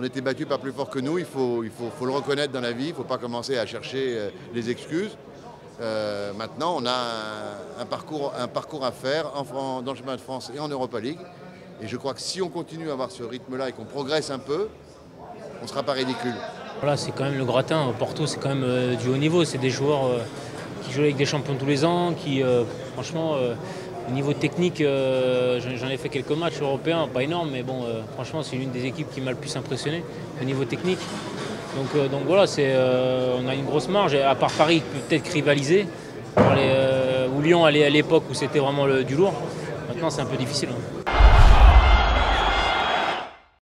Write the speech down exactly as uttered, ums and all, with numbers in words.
on était battus par plus fort que nous, il faut, il faut, faut le reconnaître dans la vie, il ne faut pas commencer à chercher euh, les excuses. Euh, maintenant, on a un, un, parcours, un parcours à faire en, dans le championnat de France et en Europa League. Et je crois que si on continue à avoir ce rythme-là et qu'on progresse un peu, on ne sera pas ridicule. Voilà, c'est quand même le gratin. Porto, c'est quand même euh, du haut niveau. C'est des joueurs euh, qui jouent avec des champions tous les ans, qui, euh, franchement, euh, au niveau technique, euh, j'en ai fait quelques matchs européens, pas énormes, mais bon, euh, franchement, c'est l'une des équipes qui m'a le plus impressionné au niveau technique. Donc, euh, donc voilà, euh, on a une grosse marge. À part Paris, peut-être rivaliser, les, euh, ou Lyon à l'époque où c'était vraiment le, du lourd. Maintenant, c'est un peu difficile. Hein.